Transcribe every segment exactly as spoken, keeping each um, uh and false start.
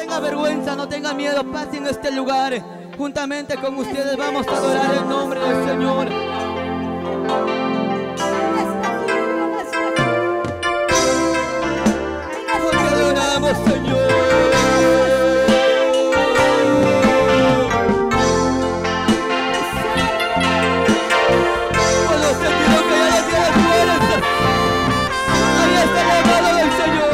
tenga vergüenza, no tenga miedo, pase en este lugar. Juntamente con ustedes vamos a adorar el nombre del Señor. Porque adoramos, Señor. Cuando sentido que ya no tienes fuerza, ahí está la mano del Señor.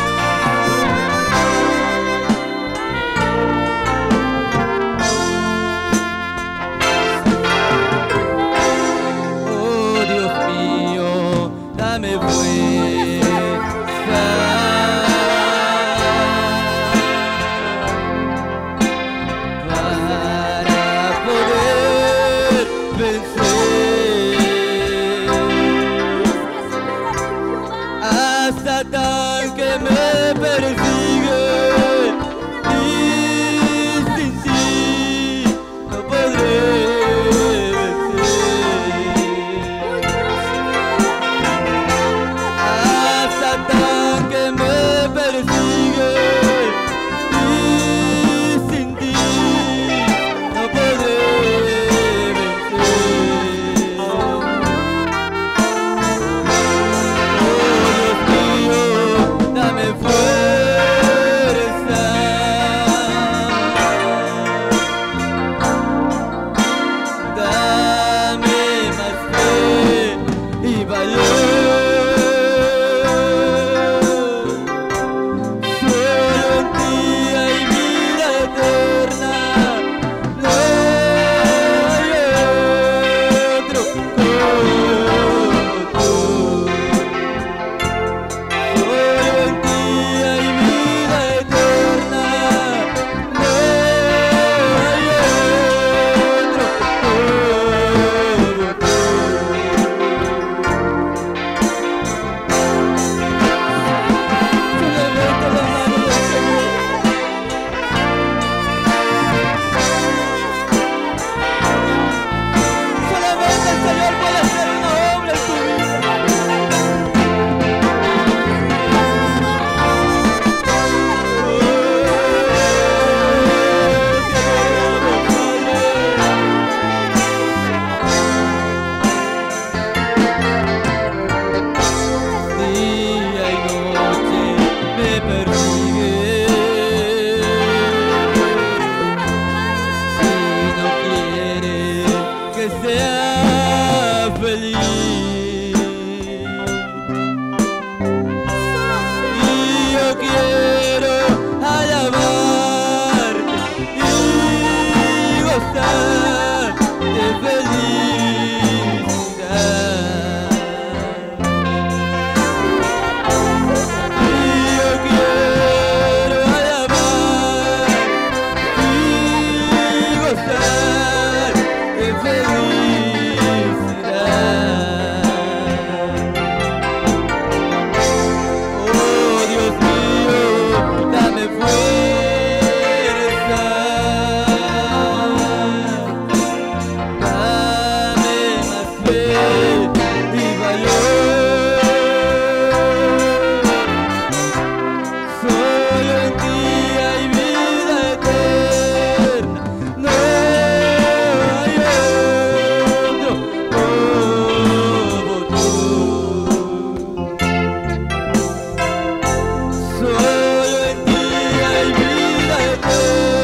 Oh Dios mío, dame fuerza para poder vencer a Satán que me persigue, y sin ti no podré Solo en ti hay vida eterna.